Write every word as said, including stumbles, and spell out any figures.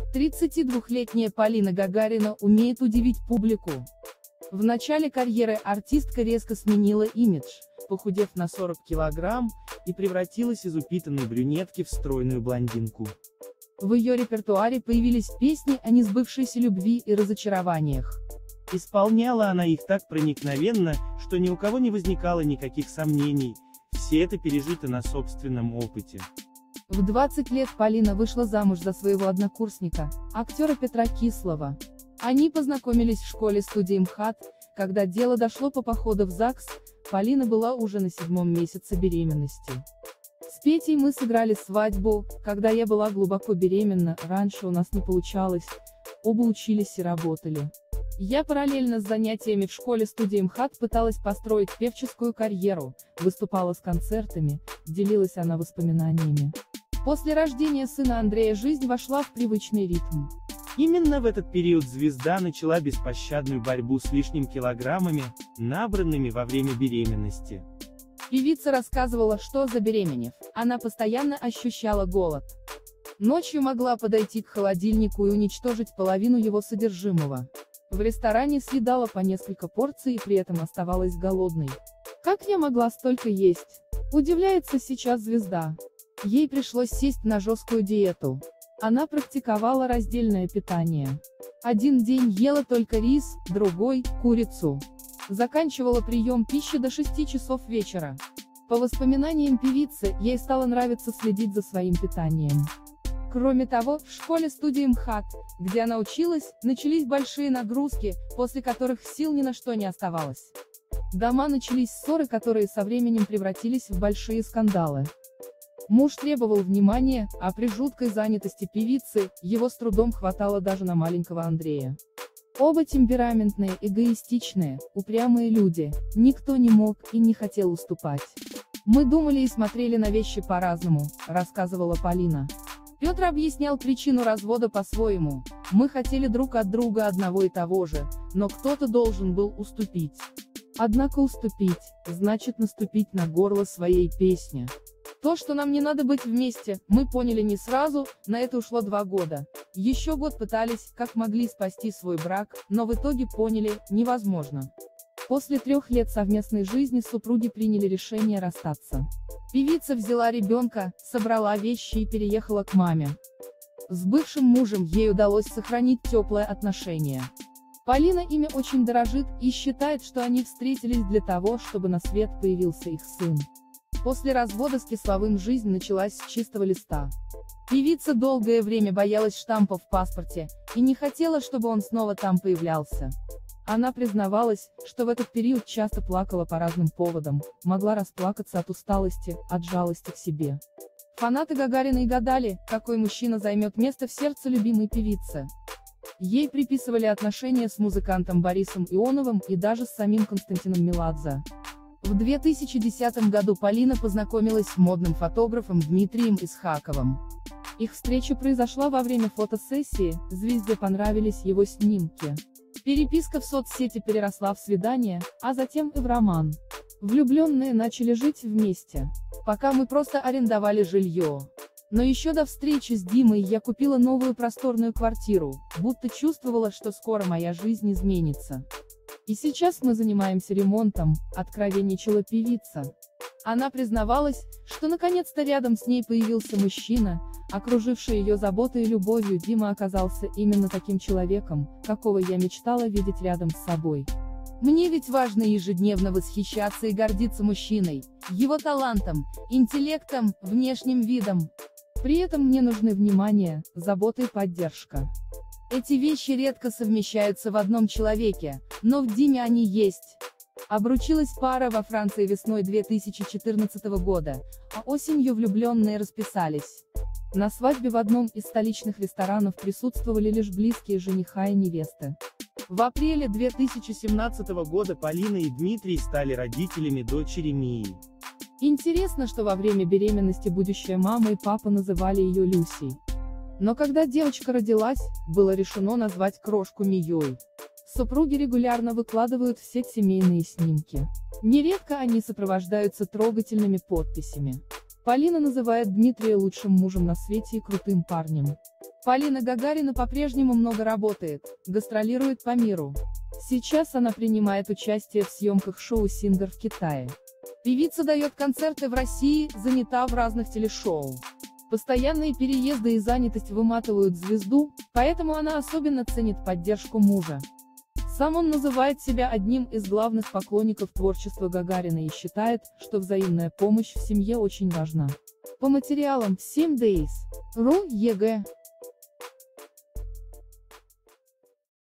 тридцатидвухлетняя Полина Гагарина умеет удивить публику. В начале карьеры артистка резко сменила имидж, похудев на сорок килограмм, и превратилась из упитанной брюнетки в стройную блондинку. В ее репертуаре появились песни о несбывшейся любви и разочарованиях. Исполняла она их так проникновенно, что ни у кого не возникало никаких сомнений, все это пережито на собственном опыте. В двадцать лет Полина вышла замуж за своего однокурсника, актера Петра Кислова. Они познакомились в школе-студии МХАТ, когда дело дошло по походу в ЗАГС, Полина была уже на седьмом месяце беременности. С Петей мы сыграли свадьбу, когда я была глубоко беременна, раньше у нас не получалось, оба учились и работали. Я параллельно с занятиями в школе-студии МХАТ пыталась построить певческую карьеру, выступала с концертами, делилась она воспоминаниями. После рождения сына Андрея жизнь вошла в привычный ритм. Именно в этот период звезда начала беспощадную борьбу с лишними килограммами, набранными во время беременности. Певица рассказывала, что, забеременев, она постоянно ощущала голод. Ночью могла подойти к холодильнику и уничтожить половину его содержимого. В ресторане съедала по несколько порций и при этом оставалась голодной. Как я могла столько есть? Удивляется сейчас звезда. Ей пришлось сесть на жесткую диету. Она практиковала раздельное питание. Один день ела только рис, другой – курицу. Заканчивала прием пищи до шести часов вечера. По воспоминаниям певицы, ей стало нравиться следить за своим питанием. Кроме того, в школе-студии МХАТ, где она училась, начались большие нагрузки, после которых сил ни на что не оставалось. Дома начались ссоры, которые со временем превратились в большие скандалы. Муж требовал внимания, а при жуткой занятости певицы, его с трудом хватало даже на маленького Андрея. Оба темпераментные, эгоистичные, упрямые люди, никто не мог и не хотел уступать. «Мы думали и смотрели на вещи по-разному», — рассказывала Полина. Петр объяснял причину развода по-своему: «Мы хотели друг от друга одного и того же, но кто-то должен был уступить. Однако уступить, значит наступить на горло своей песни. То, что нам не надо быть вместе, мы поняли не сразу, на это ушло два года. Еще год пытались, как могли, спасти свой брак, но в итоге поняли, невозможно». После трех лет совместной жизни супруги приняли решение расстаться. Певица взяла ребенка, собрала вещи и переехала к маме. С бывшим мужем ей удалось сохранить теплое отношение. Полина ими очень дорожит и считает, что они встретились для того, чтобы на свет появился их сын. После развода с Кисловым жизнь началась с чистого листа. Певица долгое время боялась штампа в паспорте, и не хотела, чтобы он снова там появлялся. Она признавалась, что в этот период часто плакала по разным поводам, могла расплакаться от усталости, от жалости к себе. Фанаты Гагариной гадали, какой мужчина займет место в сердце любимой певицы. Ей приписывали отношения с музыкантом Борисом Ионовым и даже с самим Константином Меладзе. В две тысячи десятом году Полина познакомилась с модным фотографом Дмитрием Исхаковым. Их встреча произошла во время фотосессии, звезде понравились его снимки. Переписка в соцсети переросла в свидание, а затем и в роман. Влюбленные начали жить вместе. Пока мы просто арендовали жилье. Но еще до встречи с Димой я купила новую просторную квартиру, будто чувствовала, что скоро моя жизнь изменится. И сейчас мы занимаемся ремонтом, откровенничала певица. Она признавалась, что наконец-то рядом с ней появился мужчина, окруживший ее заботой и любовью. Дима оказался именно таким человеком, какого я мечтала видеть рядом с собой. Мне ведь важно ежедневно восхищаться и гордиться мужчиной, его талантом, интеллектом, внешним видом. При этом мне нужны внимание, забота и поддержка. Эти вещи редко совмещаются в одном человеке, но в Диме они есть. Обручилась пара во Франции весной две тысячи четырнадцатого года, а осенью влюбленные расписались. На свадьбе в одном из столичных ресторанов присутствовали лишь близкие жениха и невесты. В апреле две тысячи семнадцатого года Полина и Дмитрий стали родителями дочери Мии. Интересно, что во время беременности будущая мама и папа называли ее Люсей. Но когда девочка родилась, было решено назвать крошку Мией. Супруги регулярно выкладывают в сеть семейные снимки. Нередко они сопровождаются трогательными подписями. Полина называет Дмитрия лучшим мужем на свете и крутым парнем. Полина Гагарина по-прежнему много работает, гастролирует по миру. Сейчас она принимает участие в съемках шоу «Сингер» в Китае. Певица дает концерты в России, занята в разных телешоу. Постоянные переезды и занятость выматывают звезду, поэтому она особенно ценит поддержку мужа. Сам он называет себя одним из главных поклонников творчества Гагарина и считает, что взаимная помощь в семье очень важна. По материалам семь дейс точка ру, ЕГЭ.